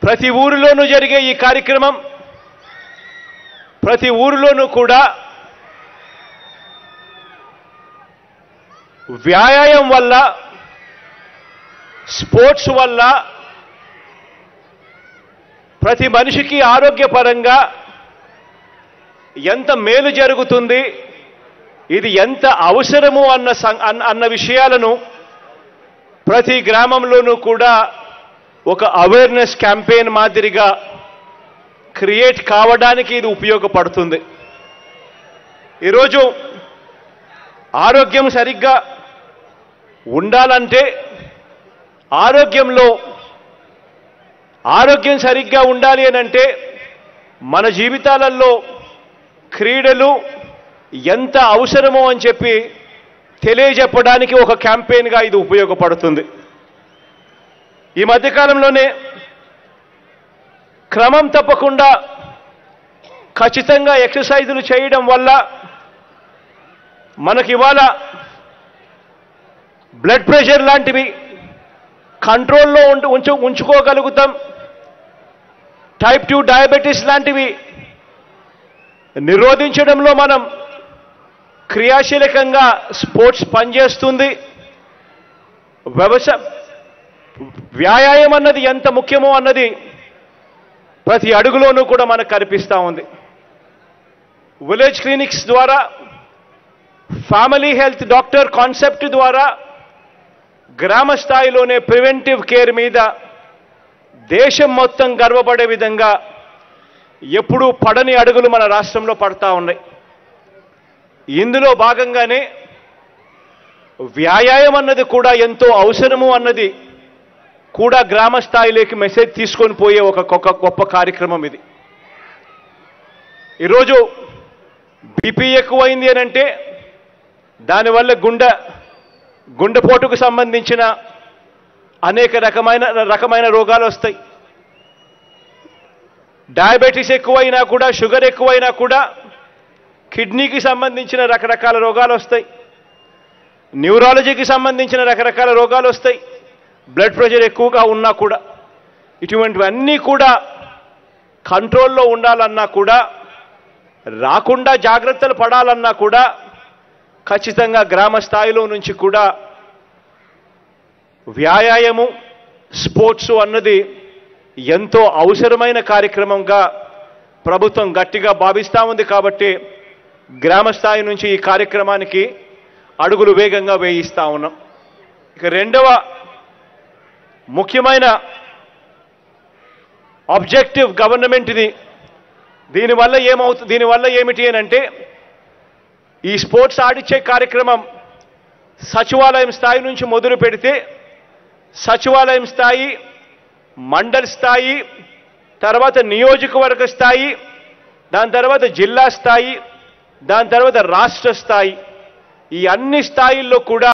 ప్రతి ఊరిలోనూ జరిగే ఈ కార్యక్రమం ప్రతి ఊరిలోనూ కూడా వ్యాయామం వల్ల స్పోర్ట్స్ వల్ల ప్రతి మనిషికి ఆరోగ్యపరంగా ఎంత మేలు జరుగుతుంది, ఇది ఎంత అవసరము అన్న విషయాలను ప్రతి గ్రామంలోనూ కూడా ఒక అవేర్నెస్ క్యాంపెయిన్ మాదిరిగా క్రియేట్ కావడానికి ఇది ఉపయోగపడుతుంది. ఈరోజు ఆరోగ్యం సరిగ్గా ఉండాలంటే ఆరోగ్యం సరిగ్గా ఉండాలి అనంటే మన జీవితాలలో క్రీడలు ఎంత అవసరమో అని చెప్పి తెలియజెప్పడానికి ఒక క్యాంపెయిన్గా ఇది ఉపయోగపడుతుంది. ఈ మధ్యకాలంలోనే క్రమం తప్పకుండా ఖచ్చితంగా ఎక్సర్సైజులు చేయడం వల్ల మనకి ఇవాళ బ్లడ్ ప్రెషర్ లాంటివి కంట్రోల్లో ఉంచుకోగలుగుతాం. టైప్ 2 డయాబెటీస్ లాంటివి నిరోధించడంలో మనం క్రియాశీలకంగా స్పోర్ట్స్ పనిచేస్తుంది. వ్యాయామం అన్నది ఎంత ముఖ్యమో అన్నది ప్రతి అడుగులోనూ కూడా మనకు కనిపిస్తూ ఉంది. విలేజ్ క్లినిక్స్ ద్వారా, ఫ్యామిలీ హెల్త్ డాక్టర్ కాన్సెప్ట్ ద్వారా గ్రామ స్థాయిలోనే ప్రివెంటివ్ కేర్ మీద దేశం మొత్తం గర్వపడే విధంగా ఎప్పుడూ పడని అడుగులు మన రాష్ట్రంలో పడతా ఉన్నాయి. ఇందులో భాగంగానే వ్యాయామం అన్నది కూడా ఎంతో అవసరము అన్నది కూడా గ్రామ స్థాయిలోకి మెసేజ్ తీసుకొని పోయే ఒక గొప్ప కార్యక్రమం ఇది. ఈరోజు బీపీ ఎక్కువైంది అనంటే దానివల్ల గుండెపోటుకు సంబంధించిన అనేక రకమైన రోగాలు వస్తాయి. డయాబెటీస్ ఎక్కువైనా కూడా, షుగర్ ఎక్కువైనా కూడా కిడ్నీకి సంబంధించిన రకరకాల రోగాలు వస్తాయి. న్యూరాలజీకి సంబంధించిన రకరకాల రోగాలు వస్తాయి. బ్లడ్ ప్రెషర్ ఎక్కువగా ఉన్నా కూడా ఇటువంటివన్నీ కూడా కంట్రోల్లో ఉండాలన్నా కూడా, రాకుండా జాగ్రత్తలు పడాలన్నా కూడా ఖచ్చితంగా గ్రామ స్థాయిలో నుంచి కూడా వ్యాయామము, స్పోర్ట్స్ అన్నది ఎంతో అవసరమైన కార్యక్రమంగా ప్రభుత్వం గట్టిగా భావిస్తూ ఉంది. కాబట్టి గ్రామ స్థాయి నుంచి ఈ కార్యక్రమానికి అడుగులు వేగంగా వేయిస్తూ ఉన్నాం. ఇక రెండవ ముఖ్యమైన ఆబ్జెక్టివ్ గవర్నమెంట్ ఇది. దీనివల్ల ఏమిటి అనంటే ఈ స్పోర్ట్స్ ఆడిచ్చే కార్యక్రమం సచివాలయం స్థాయి నుంచి మొదలు పెడితే సచివాలయం స్థాయి, మండల్ స్థాయి, తర్వాత నియోజకవర్గ స్థాయి, దాని తర్వాత జిల్లా స్థాయి, దాని తర్వాత రాష్ట్ర స్థాయి, ఈ అన్ని స్థాయిల్లో కూడా